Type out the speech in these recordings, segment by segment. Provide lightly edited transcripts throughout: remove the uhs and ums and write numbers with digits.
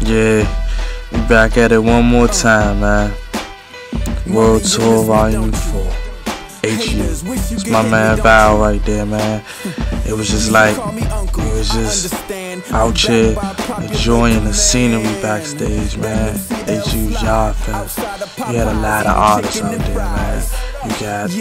Yeah, we back at it one more time, man. World Tour Volume 4. HU. It's my man Val right there, man. It was just like, we was just out here enjoying the scenery backstage, man. HU's Yardfest. You had a lot of artists out there, man. You got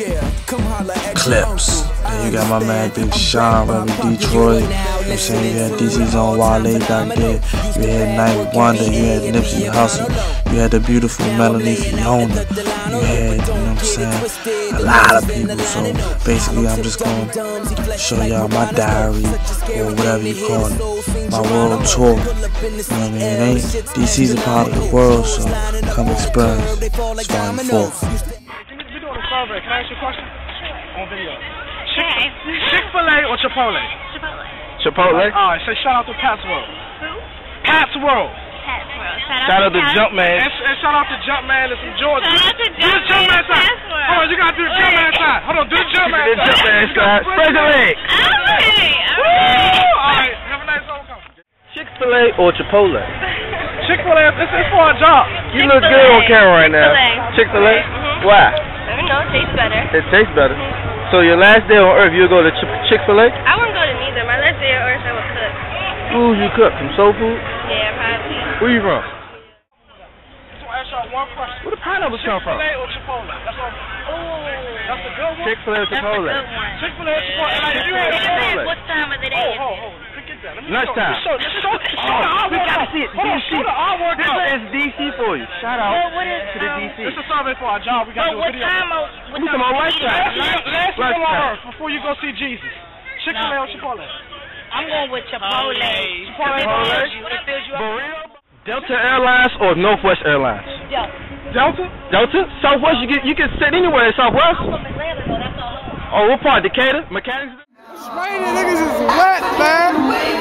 Clips, and you got my man Big Sean from Detroit. You know what I'm saying? You had DC's on Wale back there. You had Night Wonder, you had Nipsey Hussle, you had the beautiful Melanie Fiona. You had, you know what I'm saying, a lot of people. So basically I'm just gonna show y'all my diary, or whatever you call it, my world tour. You know what I mean? DC's a part of the world, so come experience. It's Volume 4. Can I ask you a question? On video. Chick-fil-A or Chipotle? Chipotle. Chipotle? Alright, say shout out to Pat's World. Who? Pat's World. Pat's World. Shout out to Jumpman. And shout out to Jumpman and some Georgia. Shout out to do the Jumpman side. Hold on, you gotta do the Jumpman side. Hold on, do the Jumpman side. Jumpman side. Spread your legs. Okay. Alright, have a nice homecoming. Chick-fil-A or Chipotle? Chick-fil-A, this is for a job. You look good on camera right now. Chick-fil-A. Why? I don't know, it tastes better. It tastes better. So your last day on earth, you'll go to Chick-fil-A? I wouldn't go to neither. My last day on earth, I would cook. Food you cook? From soul food? Yeah, probably. Where you from? Just want to ask y'all one question. Where the pineapples come from? Chick-fil-A or Chipotle? That's all. That's a good one. Chick-fil-A or Chipotle? That's a good one. Chick-fil-A or Chipotle? Like, you It ain't depends what time of the day it is. Lunchtime. Show the We gotta see it. DC. This is DC for you. Shout out Well, what is, to the DC. It's a survey for our job. We gotta do a what video. time of... We come on lunchtime. Last thing on earth before you go see Jesus. Chick-fil-A or Chipotle? I'm going with Chipotle. Chipotle. It fills you up. Delta Airlines or Northwest Airlines? Delta? Delta? Southwest, you can sit anywhere in Southwest. I'm from Atlanta, though. That's all. Oh, what part? Decatur? Mechanics? It's raining, niggas is wet, man.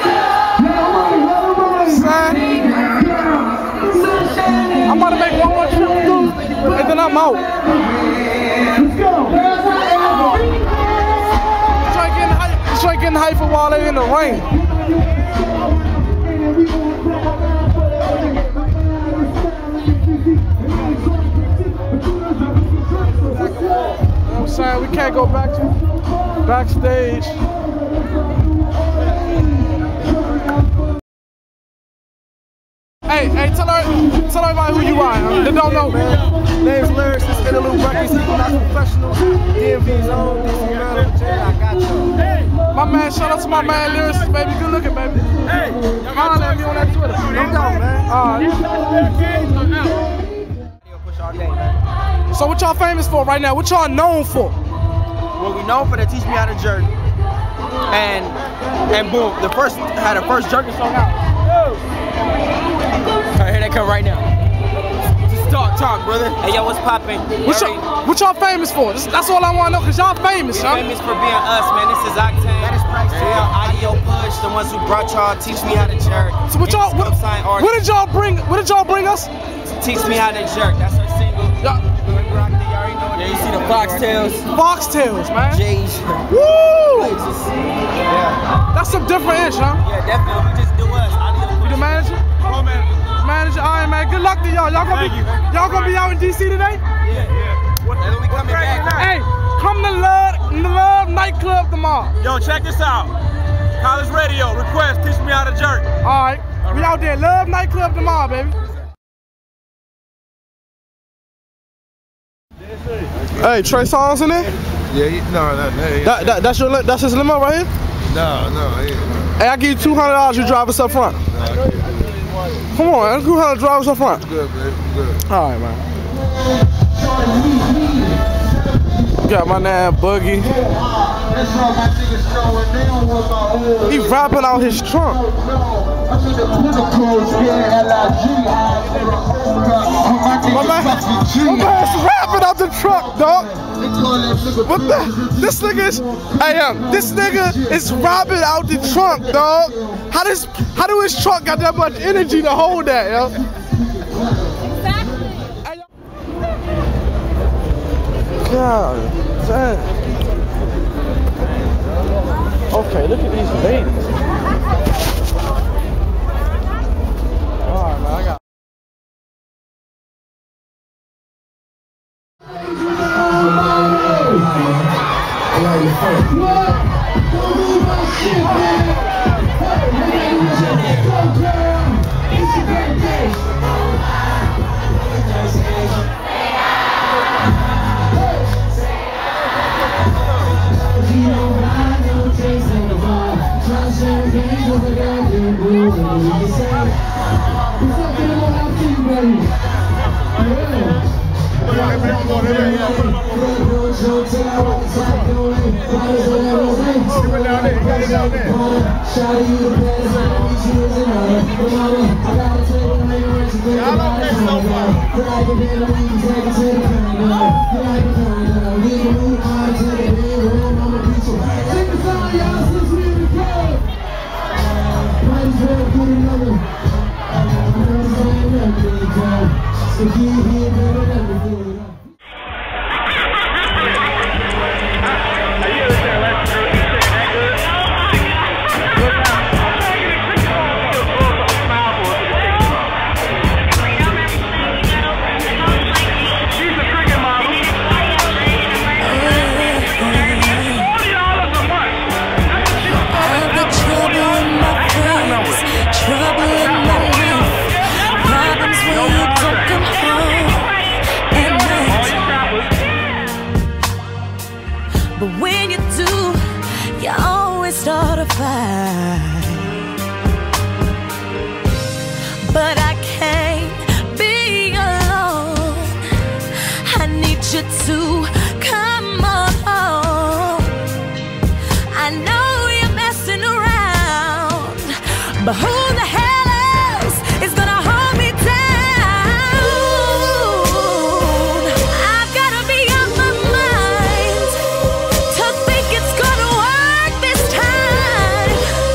I'm about to make one more trip through, and then I'm out. Try getting hype for while they're in the rain. You know what I'm saying? We can't go backstage. Hey, tell everybody who you are. They don't know, man. Name's Lyrics, this Interlude Records, not professional. DMV's own, DC man, I got you. My man, shout out to my man Lyrics, baby. Good looking, baby. Hey, holler at me on that Twitter. No doubt, man. Push all day, man. So what y'all famous for right now? What y'all known for? What we known for, they teach me how to jerk. And boom, had the first jerking song out. Alright, here they come right now. Just talk, brother. Hey, yo, what's poppin'? What y'all famous for? That's all I want to know, cause y'all famous, huh? Famous for being us, man. This is Octane. That is Price. Audio Push, the ones who brought y'all, teach me how to jerk. So what did y'all bring us? Teach me how to jerk. That's our single. Yeah, you see the foxtails. Foxtails, man. J's. Woo! Yeah. That's some different ish, huh? Yeah, definitely. We just do us. You the manager? Oh, man. Manager, all right, man. Good luck to y'all. Y'all gonna be out in DC today? Yeah. And we coming back. Hey, come to Love Nightclub tomorrow. Yo, check this out. College Radio, request, teach me how to jerk. All right. We out there, Love Nightclub tomorrow, baby. Hey, Trey Songz in there? Yeah, no. That's his limo right here? No. Hey, I give you $200, you drive us up front. Come on, man. $200, drive us up front. Good, baby. Good. All right, man. Got my name Boogie. He rapping out his trunk. My man's rapping out the truck, dog. What the? This nigga is, this nigga is rapping out the trunk, dog. How do his truck got that much energy to hold that, yo? God damn. Okay, look at these babies. Alright, man, I But when you do, you always start a fight. But I can't be alone. I need you to come on. I know you're messing around, but who the hell else is gonna hold me down? I've gotta be on my mind to think it's gonna work this time.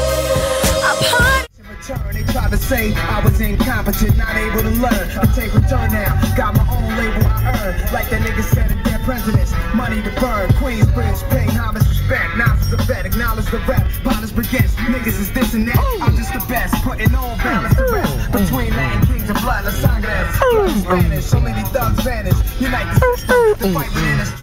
They tried to say I was incompetent, not able to learn. I take return now, got my own label I earn. Like that nigga said in their presidents, money to burn. Queensbridge, pay homage, respect. Nas is a vet, acknowledge the rap. Partners begins, niggas is this and that. I'm just the best, putting on balance the rest. Between Latin kings and bloodless sangres. Spanish, so many thugs vanish. Unite the system, the fight within us.